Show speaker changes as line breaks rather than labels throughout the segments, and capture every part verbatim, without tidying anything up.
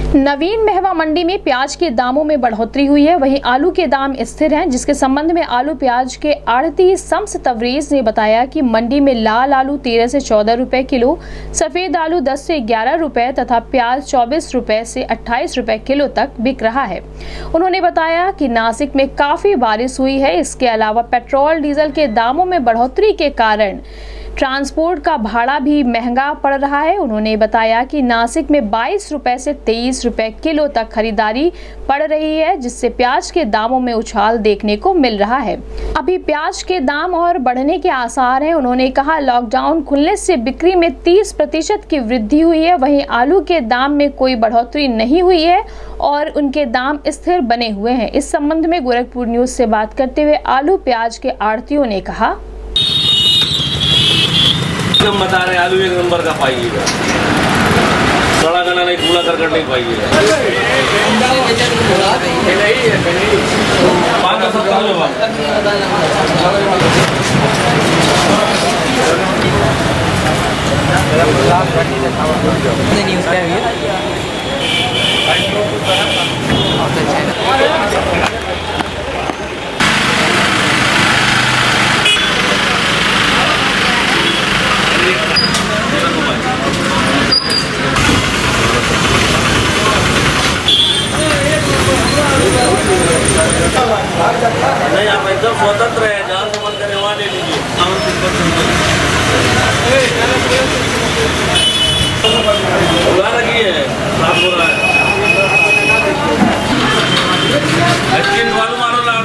नवीन महवा मंडी में प्याज के दामों में बढ़ोतरी हुई है, वहीं आलू के दाम स्थिर हैं। जिसके संबंध में आलू प्याज के आड़ती शम्स तबरेज ने बताया कि मंडी में लाल आलू तेरह से चौदह रुपए किलो, सफेद आलू दस से ग्यारह रुपए तथा प्याज चौबीस रुपए से अट्ठाईस रुपए किलो तक बिक रहा है। उन्होंने बताया कि नासिक में काफी बारिश हुई है। इसके अलावा पेट्रोल डीजल के दामों में बढ़ोतरी के कारण ट्रांसपोर्ट का भाड़ा भी महंगा पड़ रहा है। उन्होंने बताया कि नासिक में बाईस रुपए से तेईस रुपए किलो तक खरीदारी पड़ रही है, जिससे प्याज के दामों में उछाल देखने को मिल रहा है। अभी प्याज के दाम और बढ़ने के आसार हैं। उन्होंने कहा, लॉकडाउन खुलने से बिक्री में तीस प्रतिशत की वृद्धि हुई है, वहीं आलू के दाम में कोई बढ़ोतरी नहीं हुई है और उनके दाम स्थिर बने हुए हैं। इस संबंध में गोरखपुर न्यूज से बात करते हुए आलू प्याज के आड़तियों ने कहा,
हम बता रहे आलू एक नंबर का पाइएगा, सड़ा गला नहीं, कूड़ा करकट नहीं पाइएगा। पाँच सौ सत्तर में नहीं, आप एकदम स्वतंत्र है, जहाँ से मन करे वहाँ ले लीजिए। बुला रखी है, साफ हो रहा है। वालू मारो ला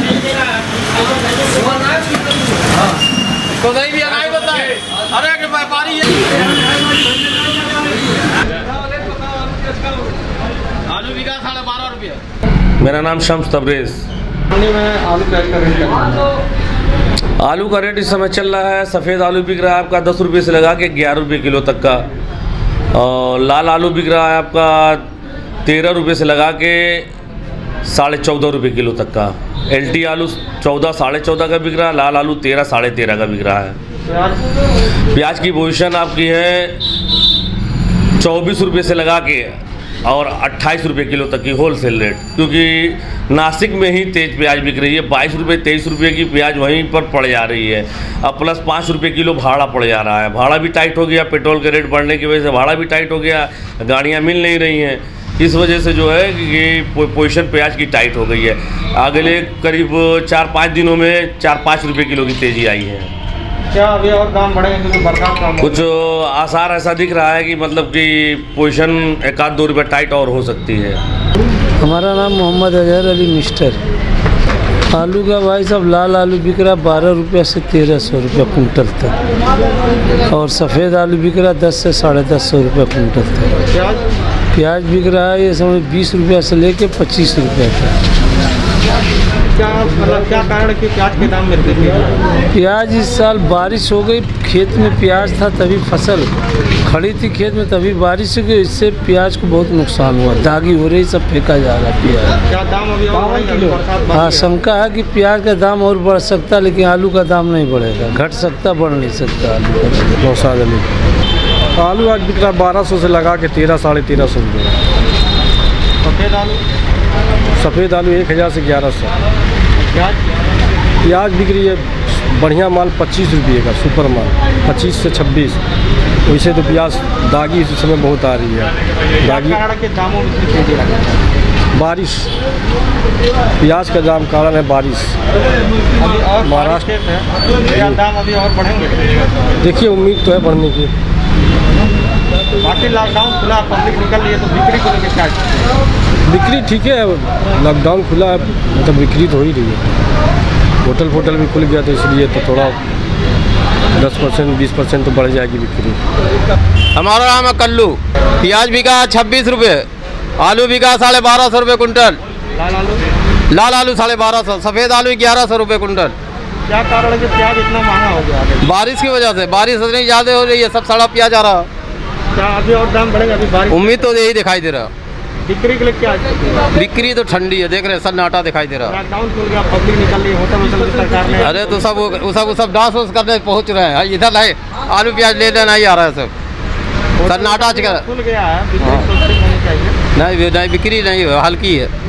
तो नहीं भी नहीं बताए। अरे कि व्यापारी आलू बिका साढ़े बारह रुपये। मेरा नाम शम्स तबरेज।
में आलू का रेट
आलू का रेट इस समय चल रहा है, सफ़ेद आलू बिक रहा है आपका दस रुपये से लगा के ग्यारह रुपये किलो तक का, और लाल आलू बिक रहा है आपका तेरह रुपये से लगा के साढ़े चौदह रुपये किलो तक का। एलटी आलू चौदह साढ़े चौदह का बिक रहा है, लाल आलू तेरह साढ़े तेरह का बिक रहा है। प्याज की पोजीशन आपकी है चौबीस रुपये से लगा के और अट्ठाईस रुपये किलो तक की होलसेल रेट, क्योंकि नासिक में ही तेज़ प्याज बिक रही है। बाईस रुपये तेईस रुपये की प्याज वहीं पर पड़ जा रही है। अब प्लस पाँच रुपये किलो भाड़ा पड़ जा रहा है। भाड़ा भी टाइट हो गया, पेट्रोल के रेट बढ़ने की वजह से भाड़ा भी टाइट हो गया, गाड़ियाँ मिल नहीं रही हैं। इस वजह से जो है कि ये पोजीशन प्याज की टाइट हो गई है। अगले करीब चार पाँच दिनों में चार पाँच रुपये किलो की तेज़ी आई है।
क्या अभी और दाम बढ़ेंगे क्योंकि बरसात का
कुछ आसार ऐसा दिख रहा है कि मतलब कि पोजीशन एक आध दो रुपये टाइट और हो सकती है।
हमारा नाम मोहम्मद अजहर अली मिस्टर। आलू का भाई सब लाल आलू बिक रहा बारह रुपये से तेरह सौ रुपये कुंटल तक, और सफ़ेद आलू बिक रहा दस से साढ़े दस सौ रुपये कुंटल तक।
प्याज
प्याज बिक रहा है ये समय बीस रुपये से लेके पच्चीस रुपये तक।
क्या मतलब क्या कारण है कि प्याज के दाम में वृद्धि है?
प्याज इस साल बारिश हो गई, खेत में प्याज था तभी फसल खड़ी थी खेत में, तभी बारिश हो गई, इससे प्याज को बहुत नुकसान हुआ। दागी हो रही, सब फेंका जा रहा प्याज।
क्या दाम अभी और बढ़ेगा?
हाँ, शंका है कि प्याज का दाम और बढ़ सकता, लेकिन आलू का दाम नहीं बढ़ेगा, घट सकता बढ़ नहीं सकता आलू का।
नौशाद अली। आलू आज बिक रहा बारह सौ से लगा के तेरह साढ़े तेरह सौ रुपये। सफ़ेद आलू
सफ़ेद आलू एक हज़ार से ग्यारह सौ।
प्याज
प्याज बिक रही है बढ़िया माल पच्चीस रुपये का, सुपर माल पच्चीस से छब्बीस। वैसे तो प्याज दागी इस समय बहुत आ रही है। दागी
के दामों में तेजी है।
बारिश, प्याज का दाम कारण है बारिश।
अभी और महाराष्ट्र है, क्या दाम अभी और बढ़ेंगे?
देखिए, उम्मीद तो है बढ़ने की।
बाकी लॉकडाउन खुला, पब्लिक निकल रही है, तो बिक्री को लेकर क्या?
बिक्री ठीक है, लॉकडाउन खुला है मतलब बिक्री तो हो ही रही है। होटल फोटल भी खुल गया तो इसलिए तो थोड़ा दस परसेंट बीस परसेंट तो बढ़ जाएगी बिक्री।
हमारा नाम है कल्लू। प्याज बिका छब्बीस रुपये, आलू बिका साढ़े बारह सौ रुपये कुंटल,
लाल आलू
लाल आलू साढ़े बारह सौ, सफ़ेद आलू ग्यारह सौ रुपये कुंटल।
क्या कारण है कि प्याज इतना महंगा हो गया?
बारिश की वजह से, बारिश इतनी ज़्यादा हो रही है, सब सड़ा प्याज आ रहा।
क्या अभी और दाम बढ़ेगा? अभी बारिश
उम्मीद तो यही दिखाई दे रहा।
बिक्री के लिए क्या?
बिक्री तो ठंडी है, देख रहे हैं सन्नाटा दिखाई दे रहा।
लॉकडाउन खुल गया, पब्लिक निकल रही, होटल वोटल सरकार ने।
अरे तो सब सब सब डांस वांस करने पहुंच रहे हैं, इधर नहीं आलू प्याज ले लेना ही आ रहा है सब, सन्नाटा
खुल गया है।
नहीं नहीं बिक्री नहीं है, हल्की है।